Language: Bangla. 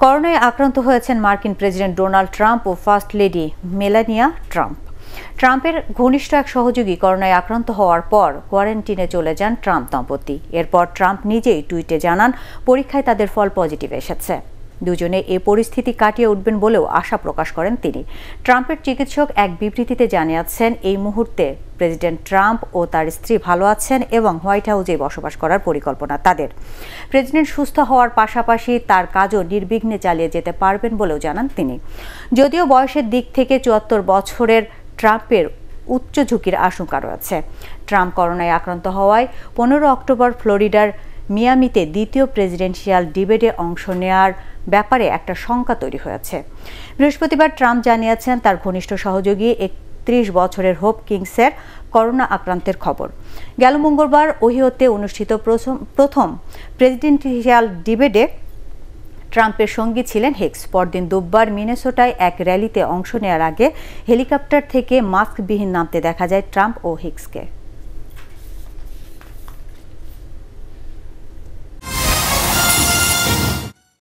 করোনায় আক্রান্ত হয়েছেন মার্কিন প্রেসিডেন্ট ডোনাল্ড ট্রাম্প ও ফার্স্ট লেডি মেলানিয়া ট্রাম্প। ট্রাম্পের ঘনিষ্ঠ এক সহযোগী করোনায় আক্রান্ত হওয়ার পর কোয়ারেন্টিনে চলে যান ট্রাম্প দম্পতি। এরপর ট্রাম্প নিজেই টুইটে জানান পরীক্ষায় তাদের ফল পজিটিভ এসেছে। দুজনে এ পরিস্থিতি কাটিয়ে উঠবেন বলেও আশা প্রকাশ করেন তিনি। ট্রাম্পের চিকিৎসক এক বিবৃতিতে জানিয়েছেন এই মুহূর্তে প্রেসিডেন্ট ট্রাম্প ও তার স্ত্রী ভালো আছেন এবং হোয়াইট হাউসে বসবাস করার পরিকল্পনা তাদের। প্রেসিডেন্ট সুস্থ হওয়ার পাশাপাশি তার কাজও নির্বিঘ্নে চালিয়ে যেতে পারবেন বলেও জানান তিনি। যদিও বয়সের দিক থেকে ৭৪ বছরের ট্রাম্পের উচ্চ ঝুঁকির আশঙ্কা রয়েছে। ট্রাম্প করোনায় আক্রান্ত হওয়ায় ১৫ অক্টোবর ফ্লোরিডার মিয়ামিতে দ্বিতীয় প্রেসিডেন্সিয়াল ডিবেটে অংশ নেওয়ার ব্যাপারে একটা শঙ্কা তৈরি হয়েছে। বৃহস্পতিবার ট্রাম্প জানিয়েছেন তার ঘনিষ্ঠ সহযোগী ৩১ বছরের হোপ কিংসের করোনা আক্রান্তের খবর। গেল মঙ্গলবার ওহিওতে অনুষ্ঠিত প্রথম প্রেসিডেন্সিয়াল ডিবেটে ট্রাম্পের সঙ্গী ছিলেন হিক্স। পরদিন দুবার মিনেসোটায় এক র্যালিতে অংশ নেওয়ার আগে হেলিকপ্টার থেকে মাস্কবিহীন নামতে দেখা যায় ট্রাম্প ও হিক্সকে।